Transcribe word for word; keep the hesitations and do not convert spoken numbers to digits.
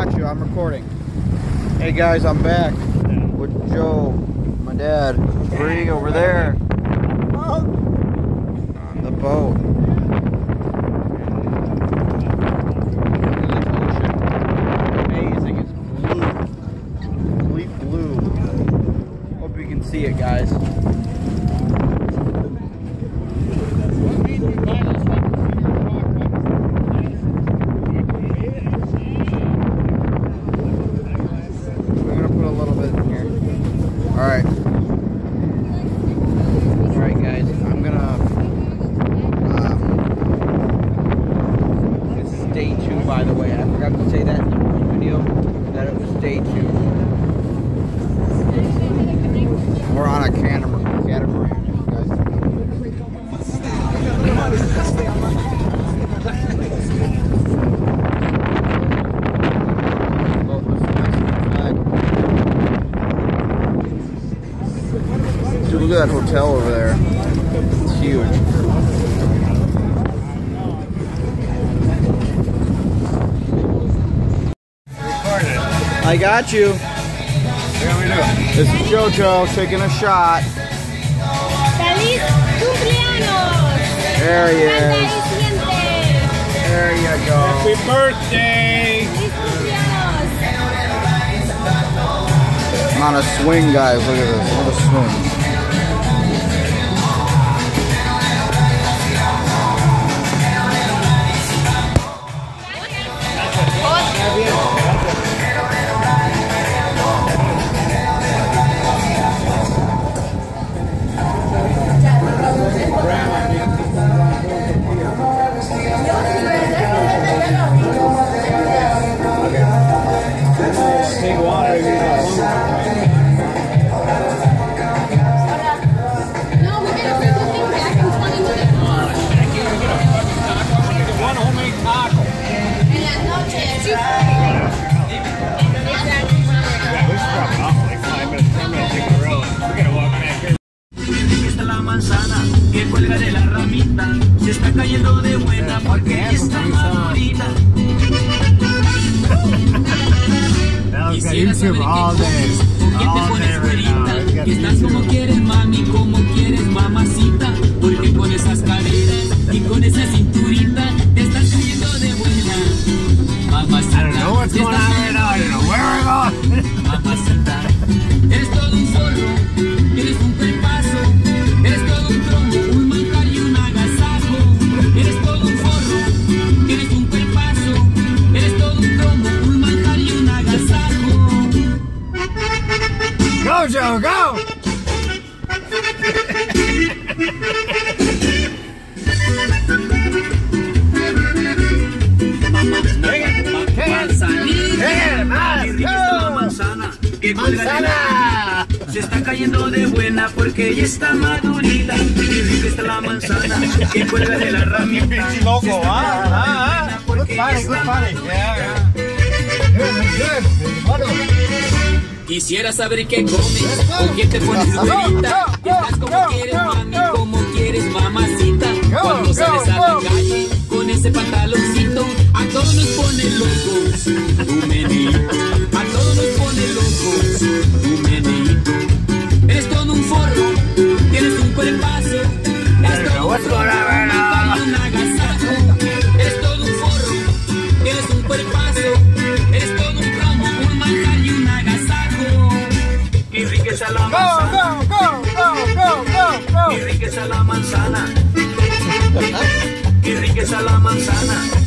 got you. I'm recording. Hey guys, I'm back with Joe, my dad, Bree over there on the boat. Look at this ocean. Amazing. It's blue. Complete blue. Hope you can see it, guys. Alright. Alright guys, I'm gonna um, it's day two, by the way. I forgot to say that in the first video, that it was day two. We're on a catamaran, catamaran guys. Dude, look at that hotel over there. It's huge. I got you. This is JoJo taking a shot. ¡Feliz cumpleaños! There he is. There you go. Happy birthday! ¡Feliz cumpleaños! I'm on a swing, guys. Look at this. What a swing. Take water. One homemade taco. La manzana que cuelga de la ramita se está cayendo de buena porque ya está madurita. Quisiera saber qué comes o quién te pones güerita, que estás como quieres mami, como quieres mamacita, porque con esas caderas y con esa cinturita te estás cayendo de buena. Mamacita, I don't know what's going on right now. I don't know where we're going. Mamacita, eres todo un zorro, eres un pepazo. Eres todo un trombo, un manjar y un agasajo. Eres todo un forro, eres un cuerpazo. Eres todo un trombo, un manjar y un agasajo. Go, Joe, go! Manzana, que cuelga de la se está cayendo de buena porque ya está madurita. Qué rica está la manzana que cuelga de la ramita. Pinche loco, ah, ah, ah. Good party, good party. Yeah, yeah. Good, good. Quisiera saber qué comes o quién te pones güerita. Estás como quieres mami, como quieres mamacita. Cuando sales a la calle con ese pantaloncito, a todos nos pone locos tu menito. A todos nos pone locos tu menito. Eres todo un forro, tienes un cuerpazo. Eres todo un forro, un manjar y un agasajo. Eres todo un forro, tienes un cuerpazo. Eres todo un plomo, un manjar y un agasajo. Qué riqueza la manzana. Go, go, go, go, go, go. Qué riqueza la manzana. Qué riqueza la manzana.